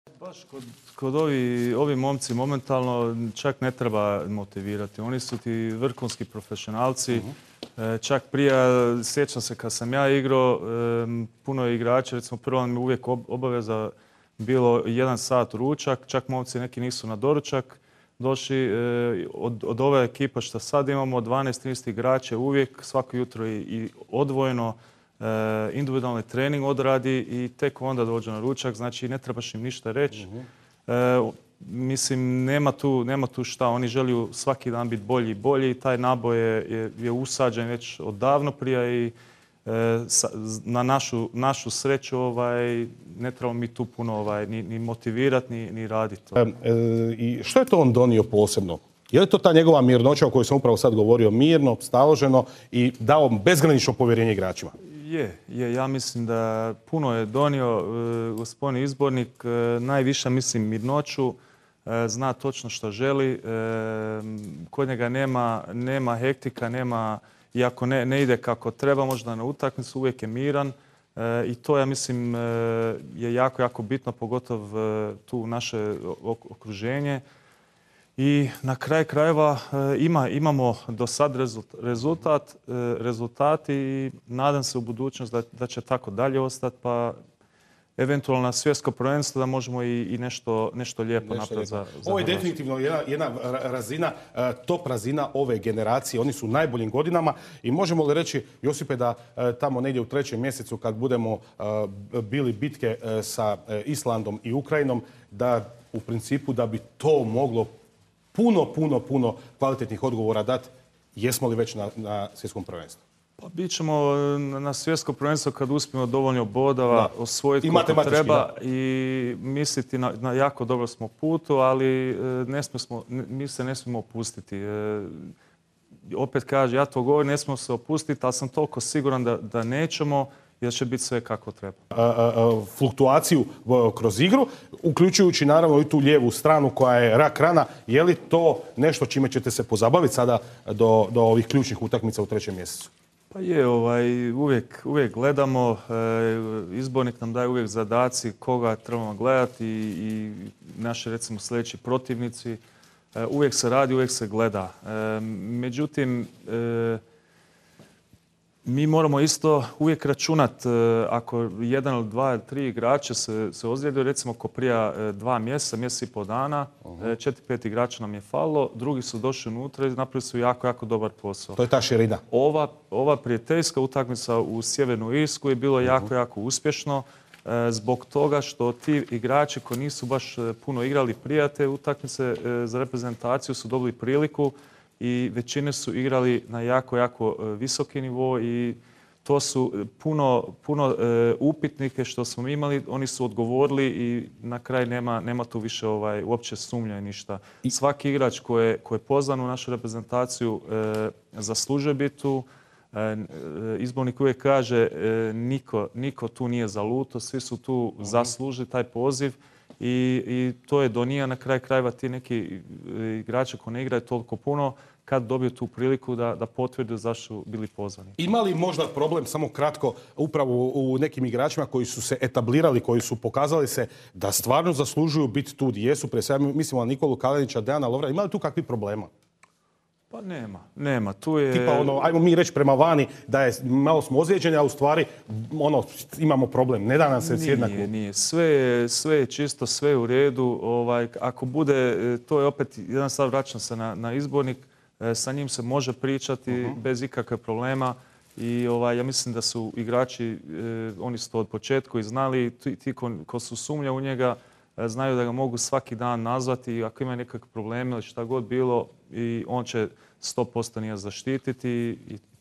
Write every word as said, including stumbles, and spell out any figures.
Baš kod, kod ovi, ovi momci momentalno čak ne treba motivirati. Oni su ti vrhunski profesionalci. Uh-huh. Čak prije, sjećam se kad sam ja igrao, puno je igrača, recimo prvo mi uvijek obaveza bilo jedan sat ručak, čak momci neki nisu na doručak došli. Od, od ove ekipa što sad imamo, dvanaest trinaest igrača uvijek, svako jutro i, i odvojeno individualni trening odradi i tek onda dođe na ručak, znači ne trebaš im ništa reći. Uh-huh. E, mislim, nema tu, nema tu šta, oni žele svaki dan biti bolji i bolji i taj naboj je, je, je usađen već odavno prije i e, sa, na našu, našu sreću ovaj, ne trebamo mi tu puno ovaj, ni, ni motivirati, ni, ni raditi. E, e, I što je to on donio posebno? Je li to ta njegova mirnoća o kojoj sam upravo sad govorio, mirno, staloženo i dao bezgranično povjerenje igračima? Je, je, ja mislim da puno je donio e, gospodin izbornik, e, najviše mislim mirnoću, e, zna točno što želi, e, kod njega nema, nema hektika, nema, iako ne, ne ide kako treba možda na utakmicu, uvijek je miran e, i to ja mislim e, je jako, jako bitno, pogotovo e, tu naše okruženje. I na kraj krajeva ima, imamo do sad rezultat, rezultati i nadam se u budućnost da, da će tako dalje ostati, pa eventualno na svjetsko prvenstvo da možemo i, i nešto, nešto lijepo napraviti za, za Ovo je definitivno jedna, jedna razina, top razina ove generacije. Oni su u najboljim godinama i možemo li reći, Josipe, da tamo negdje u trećem mjesecu kad budemo bili bitke sa Islandom i Ukrajinom, da u principu da bi to moglo puno, puno, puno kvalitetnih odgovora dati. Jesmo li već na, na svjetskom prvenstvu? Pa bit ćemo na svjetsko prvenstvo kad uspijemo dovoljno bodova osvojiti koliko treba da. I misliti na, na jako dobro smo putu, ali ne smo, mi se ne smijemo opustiti. Opet kaže, ja to govorim, ne smijemo se opustiti, ali sam toliko siguran da, da nećemo i da će biti sve kako treba. A, a, fluktuaciju kroz igru, uključujući naravno i tu lijevu stranu koja je rak rana. Je li to nešto čime ćete se pozabaviti sada do, do ovih ključnih utakmica u trećem mjesecu? Pa je, ovaj, uvijek, uvijek gledamo, e, izbornik nam daje uvijek zadaci koga trebamo gledati i, i naši recimo sljedeći protivnici. E, uvijek se radi, uvijek se gleda. E, međutim, e, mi moramo isto uvijek računati ako jedan ili dva ili tri igrača se, se ozlijede, recimo ko prije dva mjeseca, mjesec i pol dana, uh-huh. četiri, pet igrača nam je falilo, drugi su došli unutra i napravili su jako, jako dobar posao. To je ta širina. Ova, ova prijateljska utakmica u Sjevernu Irsku je bilo uh-huh. jako, jako uspješno zbog toga što ti igrači koji nisu baš puno igrali prije te utakmice za reprezentaciju su dobili priliku i većine su igrali na jako, jako visoki nivo i to su puno, puno e, upitnike što smo imali, oni su odgovorili i na kraj nema, nema tu više ovaj, uopće sumnja i ništa. I svaki igrač koji je, koji je pozvan u našu reprezentaciju e, zaslužuje biti tu. E, izbornik uvijek kaže e, niko, niko tu nije zaluto, svi su tu uh-huh. zaslužili taj poziv. I, i to je donija na kraj krajeva ti neki igrači koji ne igraju toliko puno kad dobiju tu priliku da, da potvrde zašto su bili pozvani. Ima li možda problem, samo kratko, upravo u nekim igračima koji su se etablirali, koji su pokazali se da stvarno zaslužuju biti tu gdje jesu? Prije svega mislimo na Nikolu Kalinića, Dejana Lovra. Ima li tu kakvih problema? Pa nema, nema. Tu je... Tipa ono, ajmo mi reći prema vani da je malo smo ozlijeđeni, a u stvari ono, imamo problem. Ne da nam se sjednaku. Nije, nije. Sve je, sve je čisto, sve je u redu. Ovaj, ako bude, to je opet jedan stav, vraćam se na, na izbornik, sa njim se može pričati uh-huh. bez ikakve problema. I ovaj, ja mislim da su igrači, eh, oni su to od početka i znali, ti, ti ko, ko su sumnja u njega, eh, znaju da ga mogu svaki dan nazvati ako ima nekakve probleme ili šta god bilo i on će sto posto nije zaštititi i